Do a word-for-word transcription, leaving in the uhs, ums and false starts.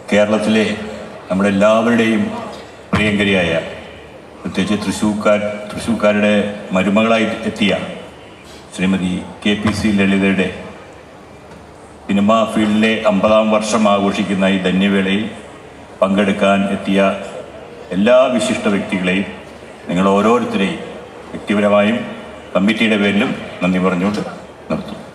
കേരളത്തിലെ നമ്മളെല്ലാവരുടെയും പ്രിയങ്കരിയായ, പ്രത്യേകിച്ച് തൃശ്ശൂർക്കാർ തൃശ്ശൂർക്കാരുടെ മരുമകളായി എത്തിയ ശ്രീമതി കെ പി സി ലളിതയുടെ സിനിമാ ഫീൽഡിലെ അമ്പതാം വർഷം ആഘോഷിക്കുന്ന ഈ ധന്യവേളയിൽ പങ്കെടുക്കാൻ എത്തിയ എല്ലാ വിശിഷ്ട വ്യക്തികളെയും, നിങ്ങൾ ഓരോരുത്തരെയും വ്യക്തിപരമായും കമ്മിറ്റിയുടെ പേരിലും നന്ദി പറഞ്ഞുകൊണ്ട് നിർത്തുന്നു.